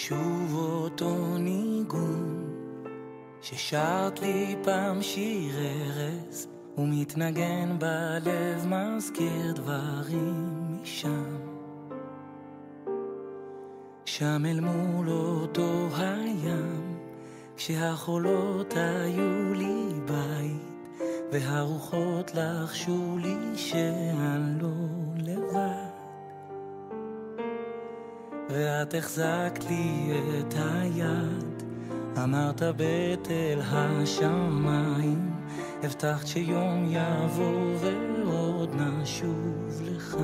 ושוב אותו ניגון ששרת לי פעם שיר ארז ומתנגן בלב, מזכיר דברים משם. שם אל מול אותו הים, כשהחולות היו לי בית והרוחות לחשו לי שאני לא לבד, ואת החזקת לי את היד, אמרת בתל השמיים, הבטחת שיום יבוא ועוד נשוב לך.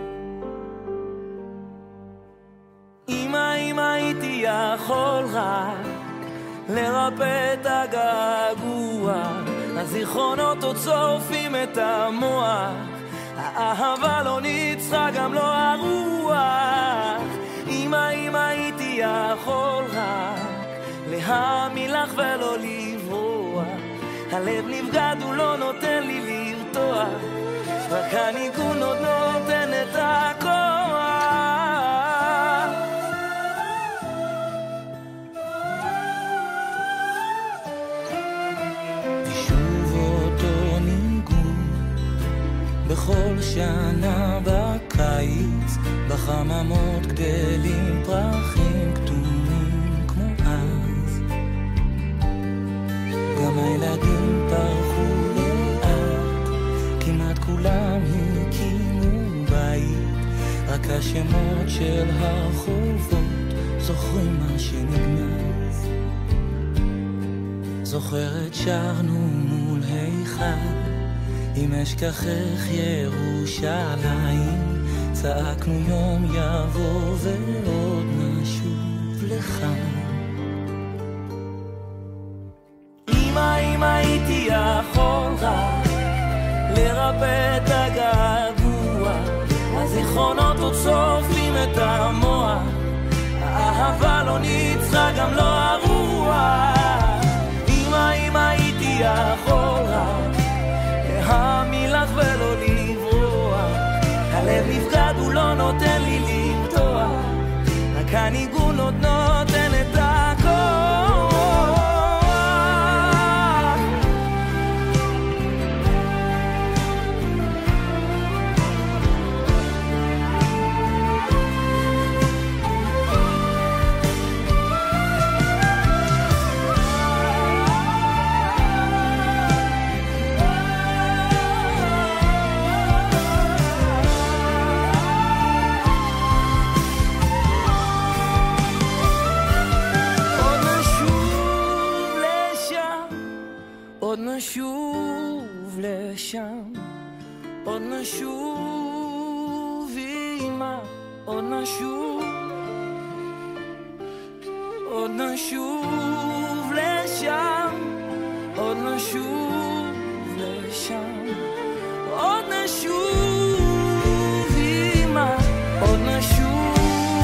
אם הייתי יכול רק לרפא את הגעגוע, הזיכרונות עוד שורפים את המוח, האהבה לא ניצחה גם לא הרוח. אם הייתי יכול רק להאמין לך ולא לברוח, הלב נבגד הוא לא נותן לי לרתוח, רק הניגון עוד נותן את הכוח. ושוב אותו ניגון בכל שנה בקיץ, בחממות גדלים פרחים כתומים כמו אז, גם הילדים פרחו לאט, כמעט כולם הקימו בית, רק השמות של הרחובות זוכרים מה שנגנז. זוכרת שרנו מול היכל, אם אשכחך ירושלים, צעקנו יום יבוא ועוד נשוב לך. אם הייתי יכול רק לרפא את הגעגוע, הזיכרונות עוד שורפים את המוח, האהבה לא ניצחה גם לא הרוח. אם הייתי יכול רק להאמין לך ולא לברוח, הלב נפגד הוא לא נותן לי לפתוח, רק הניגון עוד נותן את הכוח. עוד נשוב לשם, עוד נשוב אמא, עוד נשוב, עוד נשוב לשם, עוד נשוב לשם, עוד נשוב אמא, עוד נשוב,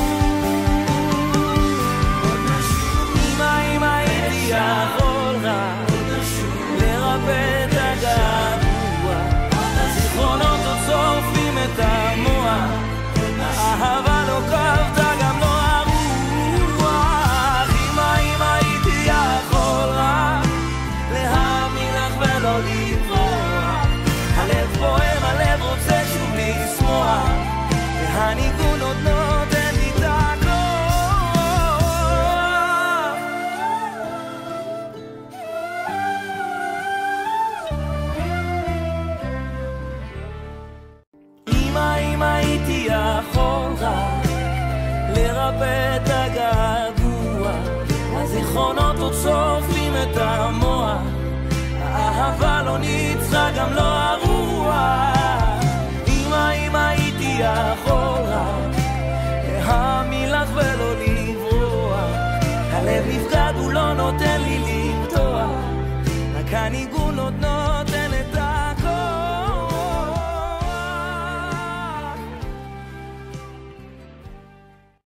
עוד נשוב. אם הייתי יכול רק לרפא את הגעגוע, הזיכרונות עוד שורפים את המוח, האהבה לא כבתה גם לא הרוח. אם הייתי יכול רק להאמין לך ולא לברוח, הלב פועם, הלב רוצה שוב לשמוח, והניגון עוד נותן לי את הכוח. אם הייתי יכול רק לרפא את הגעגוע, הזיכרונות עוד שורפים את המוח, האהבה לא ניצחה גם לא הרוח. אם הייתי יכול